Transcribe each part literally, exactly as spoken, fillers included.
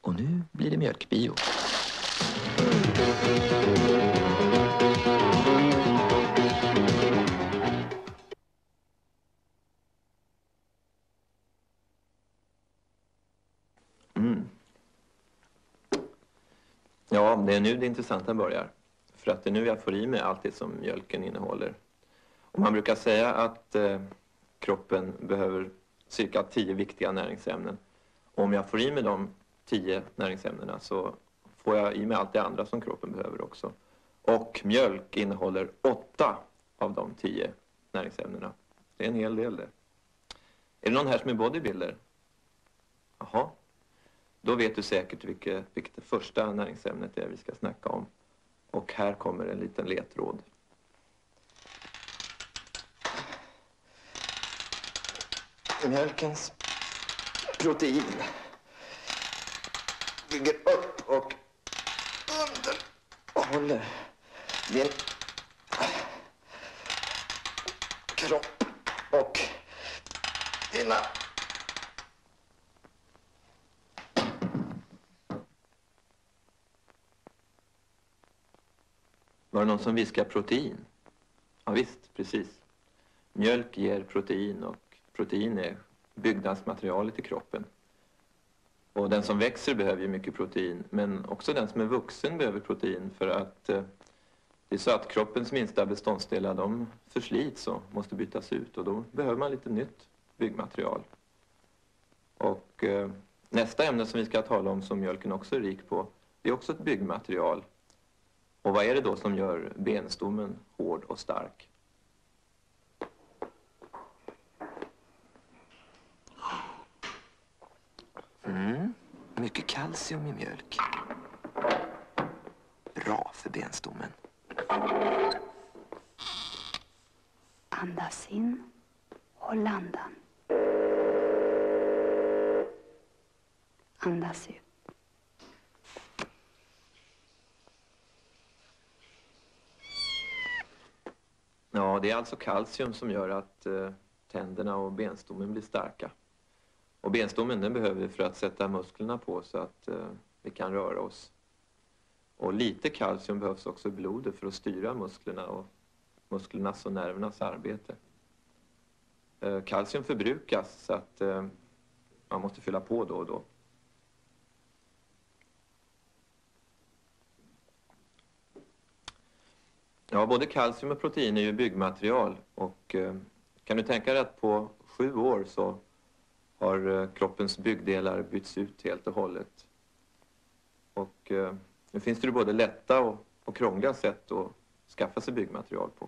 Och nu blir det mjölkbio. Mm. Ja, det är nu det intressanta börjar. För att det är nu jag får i mig allt det som mjölken innehåller. Och man brukar säga att eh, kroppen behöver cirka tio viktiga näringsämnen. Och om jag får i mig de tio näringsämnena så får jag i mig allt det andra som kroppen behöver också. Och mjölk innehåller åtta av de tio näringsämnena. Det är en hel del det. Är det någon här som är bodybuilder? Jaha. Då vet du säkert vilket, vilket det första näringsämnet är vi ska snacka om. Och här kommer en liten ledtråd. Mjölkens protein bygger upp och underhåller din kropp och dina Var det någon som viskar protein? Ja visst, precis. Mjölk ger protein och protein är byggnadsmaterialet i kroppen. Och den som växer behöver ju mycket protein, men också den som är vuxen behöver protein för att eh, det är så att kroppens minsta beståndsdelar de förslits och måste bytas ut och då behöver man lite nytt byggmaterial. Och eh, nästa ämne som vi ska tala om som mjölken också är rik på, det är också ett byggmaterial. Och vad är det då som gör benstommen hård och stark? Mm, mycket kalcium i mjölk. Bra för benstommen. Andas in, håll andan. Andas ut. Ja, det är alltså kalcium som gör att eh, tänderna och benstommen blir starka. Och benstommen den behöver vi för att sätta musklerna på så att eh, vi kan röra oss. Och lite kalcium behövs också i blodet för att styra musklerna och musklernas och nervernas arbete. Eh, kalcium förbrukas så att eh, man måste fylla på då och då. Ja, både kalcium och protein är ju byggmaterial och eh, kan du tänka dig att på sju år så har eh, kroppens byggdelar bytts ut helt och hållet. Och eh, nu finns det ju både lätta och, och krångliga sätt att skaffa sig byggmaterial på.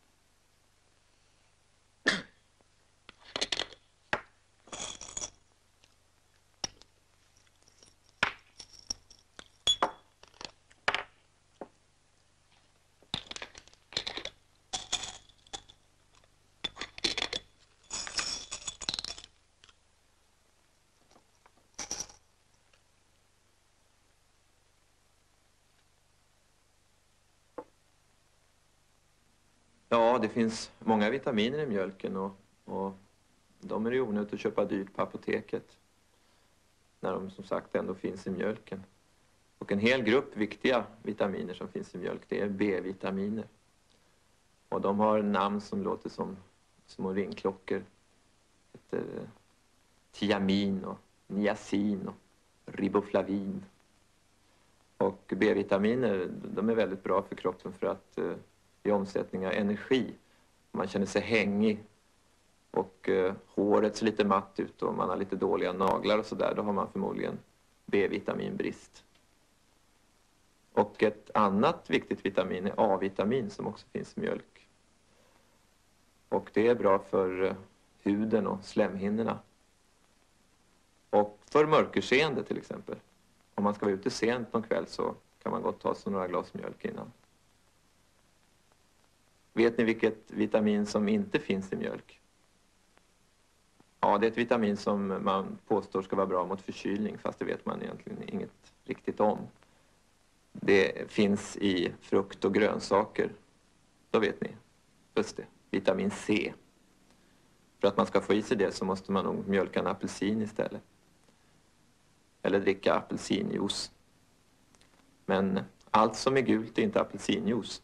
Ja, det finns många vitaminer i mjölken och, och de är ju onödigt att köpa dyrt på apoteket. När de som sagt ändå finns i mjölken. Och en hel grupp viktiga vitaminer som finns i mjölk, det är B-vitaminer. Och de har namn som låter som små ringklockor. Det heter tiamin och niacin och riboflavin. Och B-vitaminer, de är väldigt bra för kroppen för att eh, i omsättning av energi. Man känner sig hängig och eh, håret ser lite matt ut och man har lite dåliga naglar och sådär. Då har man förmodligen B-vitaminbrist. Och ett annat viktigt vitamin är A-vitamin som också finns i mjölk. Och det är bra för eh, huden och slemhinnorna. Och för mörkerseende till exempel. Om man ska vara ute sent någon kväll så kan man gott ta sig några glas mjölk innan. Vet ni vilket vitamin som inte finns i mjölk? Ja, det är ett vitamin som man påstår ska vara bra mot förkylning, fast det vet man egentligen inget riktigt om. Det finns i frukt och grönsaker. Då vet ni. Just det, vitamin C. För att man ska få i sig det så måste man nog mjölka en apelsin istället. eller dricka apelsinjuice. Men allt som är gult är inte apelsinjuice.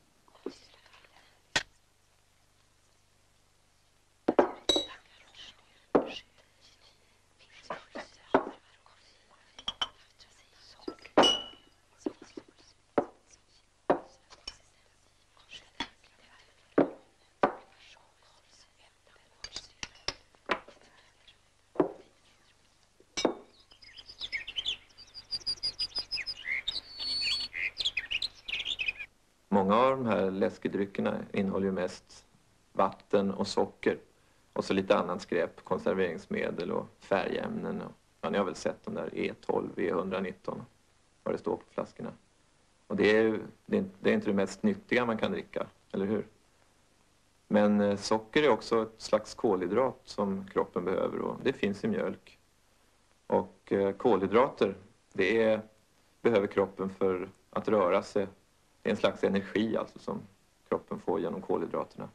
Många av de här läskedryckerna innehåller ju mest vatten och socker. Och så lite annat skräp, konserveringsmedel och färgämnen. Och, ja, ni har väl sett de där E tolv, E etthundranitton, vad det står på flaskorna. Och det är, ju, det, är, det är inte det mest nyttiga man kan dricka, eller hur? Men eh, socker är också ett slags kolhydrat som kroppen behöver och det finns i mjölk. Och eh, kolhydrater, det är, behöver kroppen för att röra sig. Det är en slags energi alltså som kroppen får genom kolhydraterna.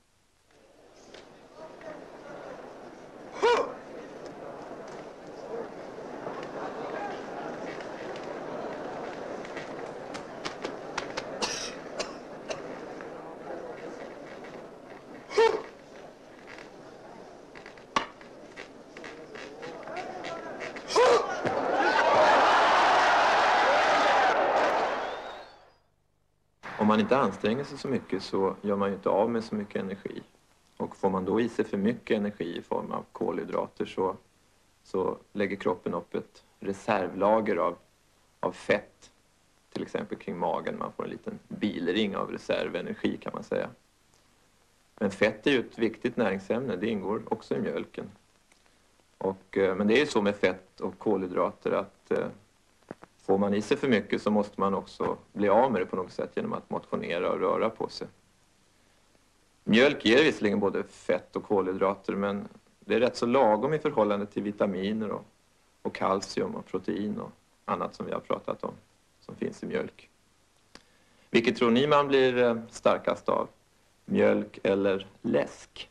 Om man inte anstränger sig så mycket så gör man ju inte av med så mycket energi. Och får man då i sig för mycket energi i form av kolhydrater så, så lägger kroppen upp ett reservlager av, av fett. Till exempel kring magen. Man får en liten bilring av reservenergi kan man säga. Men fett är ju ett viktigt näringsämne. Det ingår också i mjölken. Och, men det är ju så med fett och kolhydrater att får man i sig för mycket så måste man också bli av med det på något sätt genom att motionera och röra på sig. Mjölk ger visserligen både fett och kolhydrater men det är rätt så lagom i förhållande till vitaminer och, och kalcium och protein och annat som vi har pratat om som finns i mjölk. Vilket tror ni man blir starkast av? Mjölk eller läsk?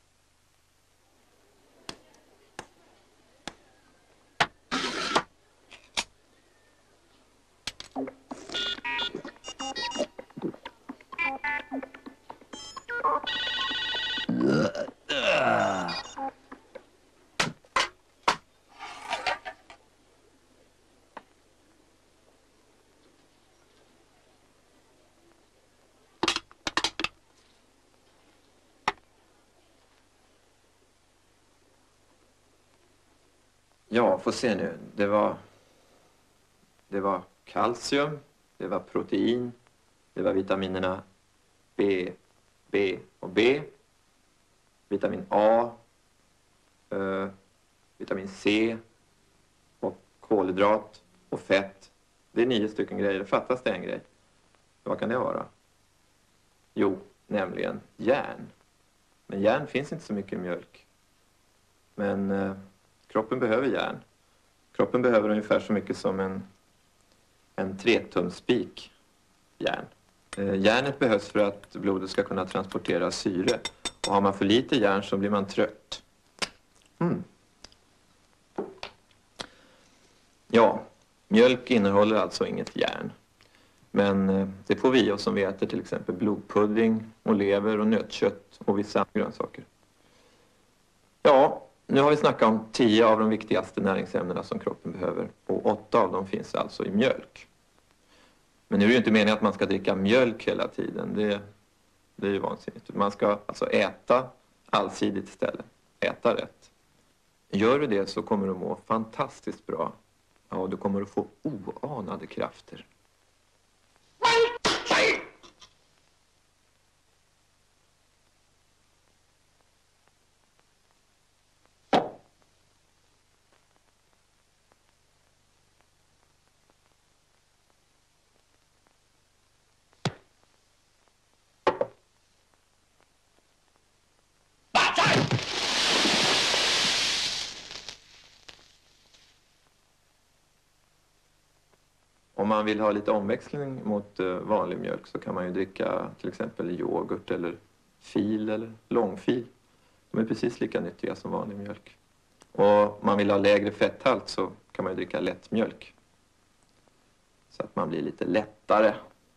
Ja, får se nu. Det var, det var kalcium, det var protein, det var vitaminerna B, B och B, vitamin A, eh, vitamin C och kolhydrat och fett. Det är nio stycken grejer. Det fattas det en grej. Vad kan det vara? Jo, nämligen järn. Men järn finns inte så mycket i mjölk. Men eh, kroppen behöver järn. Kroppen behöver ungefär så mycket som en, en tretumsspik järn. Eh, järnet behövs för att blodet ska kunna transportera syre. Och har man för lite järn så blir man trött. Mm. Ja, mjölk innehåller alltså inget järn. Men eh, det får vi oss som vi äter till exempel blodpudding och lever och nötkött och vissa grönsaker. Ja, nu har vi snackat om tio av de viktigaste näringsämnena som kroppen behöver. Och åtta av dem finns alltså i mjölk. Men nu är det ju inte meningen att man ska dricka mjölk hela tiden. Det, det är ju vansinnigt. Man ska alltså äta allsidigt istället. Äta rätt. Gör du det så kommer du må fantastiskt bra. Ja, du kommer att få oanade krafter. Om man vill ha lite omväxling mot vanlig mjölk så kan man ju dricka till exempel yoghurt eller fil eller långfil. De är precis lika nyttiga som vanlig mjölk. Och om man vill ha lägre fetthalt så kan man ju dricka lättmjölk. Så att man blir lite lättare.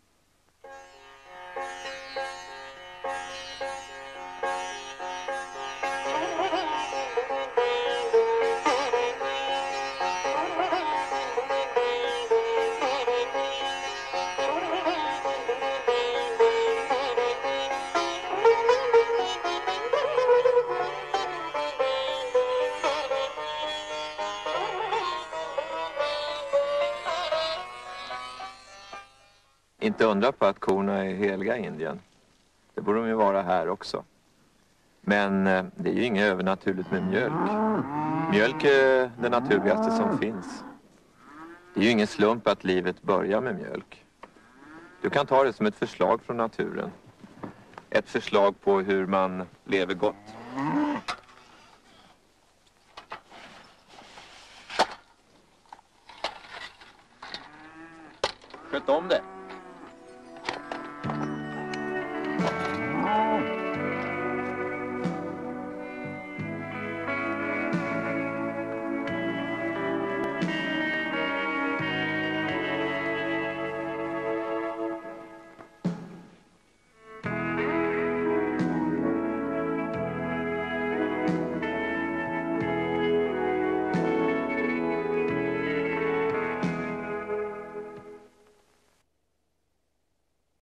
Inte undra på att korna är heliga i Indien. Det borde de ju vara här också. Men eh, det är ju inget övernaturligt med mjölk. Mjölk är det naturligaste som finns. Det är ju ingen slump att livet börjar med mjölk. Du kan ta det som ett förslag från naturen. Ett förslag på hur man lever gott. Sköt om det.